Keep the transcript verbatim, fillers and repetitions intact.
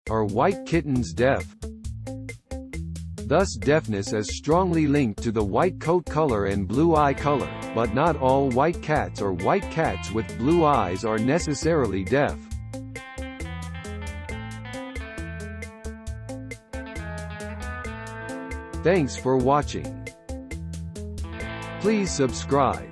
Are white kittens deaf? Thus deafness is strongly linked to the white coat color and blue eye color, but not all white cats or white cats with blue eyes are necessarily deaf. Thanks for watching. Please subscribe.